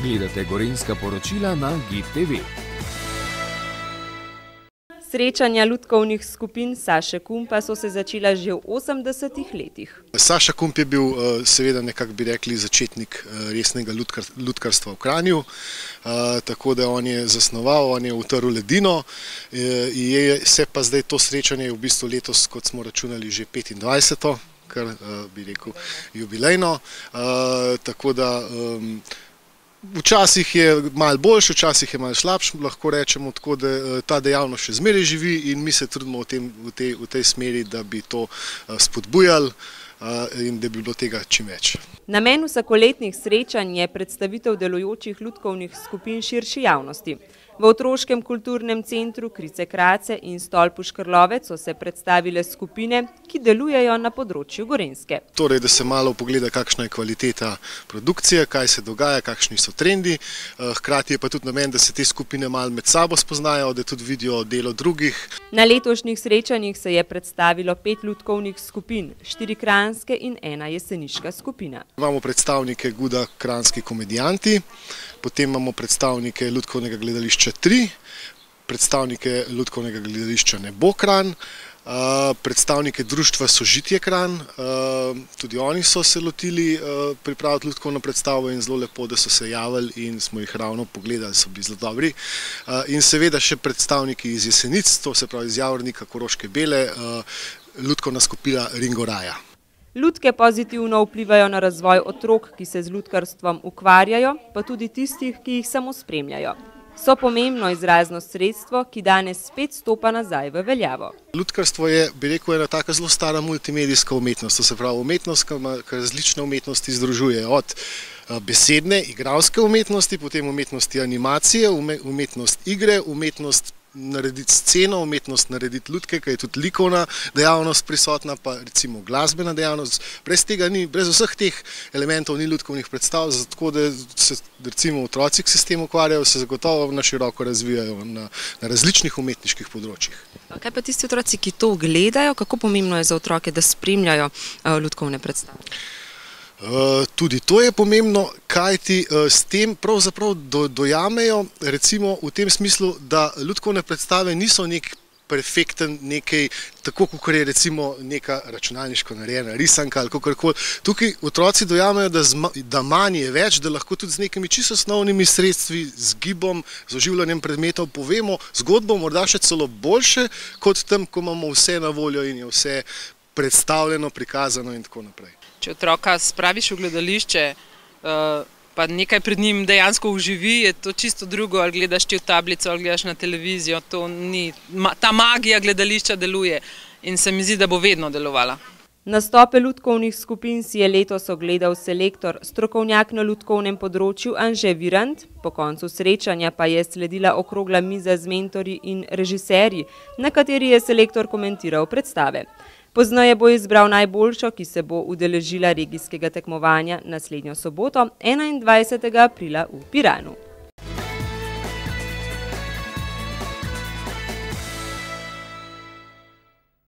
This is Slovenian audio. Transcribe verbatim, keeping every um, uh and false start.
Gledate Gorenjska poročila na Gib T V. Srečanja lutkovnih skupin Saše Kumpa so se začela že v osemdesetih letih. Saša Kump je bil seveda nekako bi rekli začetnik resnega lutkar, lutkarstva v Kranju, tako da on je zasnoval, on je utrl ledino, je, se pa zdaj to srečanje v bistvu letos, kot smo računali, že petindvajseto, kar bi rekel jubilejno, tako da včasih je malo boljše, včasih je malo slabše, lahko rečemo, tako da ta dejavnost še zmeraj živi in mi se trudimo v, tem, v, tej, v tej smeri, da bi to spodbujali in da bi bilo tega čim več. Namen vsakoletnih srečanj je predstavitev delujočih lutkovnih skupin širši javnosti. V otroškem kulturnem centru Krice Krace in Stolpu Škrlovec so se predstavile skupine, ki delujejo na področju Gorenjske. Torej, da se malo pogleda, kakšna je kvaliteta produkcije, kaj se dogaja, kakšni so trendi. Hkrati je pa tudi namen, da se te skupine malo med sabo spoznajo, da tudi vidijo delo drugih. Na letošnjih srečanjih se je predstavilo pet lutkovnih skupin, štiri kranjske in ena jeseniška skupina. Imamo predstavnike Guda Kranjski komedijanti, potem imamo predstavnike lutkovnega gledališča tri, predstavnike lutkovnega gledališča Nebo Kranj, predstavnike društva Sožitje Kranj, tudi oni so se lotili pripraviti lutkovno predstavo in zelo lepo, da so se javili in smo jih ravno pogledali, so bili zelo dobri. In seveda še predstavniki iz Jesenic, to se pravi iz Javornika, Koroške Bele, lutkovna skupina Ringoraja. Lutke pozitivno vplivajo na razvoj otrok, ki se z lutkarstvom ukvarjajo, pa tudi tistih, ki jih samo spremljajo. So pomembno izrazno sredstvo, ki danes spet stopa nazaj v veljavo. Lutkarstvo je, bi rekel, ena taka zelo stara multimedijska umetnost, to se pravi umetnost, ki različne umetnosti združuje, od besedne, igralske umetnosti, potem umetnosti animacije, umetnost igre, umetnost narediti sceno, umetnost narediti lutke, ki je tudi likovna dejavnost prisotna, pa recimo glasbena dejavnost. Brez tega ni, brez vseh teh elementov ni lutkovnih predstav, zato da se recimo otroci, ki se s tem ukvarjajo, se zagotovo na široko razvijajo na, na različnih umetniških področjih. Kaj pa tisti otroci, ki to gledajo, kako pomembno je za otroke, da spremljajo uh, lutkovne predstave? Uh, tudi to je pomembno, kajti uh, s tem pravzaprav do, dojamejo, recimo v tem smislu, da lutkovne predstave niso nek perfekten, nekaj, tako kot je recimo neka računalniško narejena risanka ali kakorkoli. Tukaj otroci dojamejo, da, zma, da manj je več, da lahko tudi z nekimi čisto osnovnimi sredstvi, z gibom, z oživljanjem predmetov povemo zgodbo, morda še celo boljše, kot tam, ko imamo vse na voljo in je vse predstavljeno, prikazano in tako naprej. Če otroka spraviš v gledališče, pa nekaj pred njim dejansko uživi, je to čisto drugo, ali gledaš ti v tablico, ali gledaš na televizijo, to ni, ta magija gledališča deluje in se mi zdi, da bo vedno delovala. Nastope lutkovnih skupin si je letos ogledal selektor, strokovnjak na lutkovnem področju Anže Virant, po koncu srečanja pa je sledila okrogla miza z mentorji in režiserji, na kateri je selektor komentiral predstave. Pozneje bo izbral najboljšo, ki se bo udeležila regijskega tekmovanja naslednjo soboto, enaindvajsetega aprila v Piranu.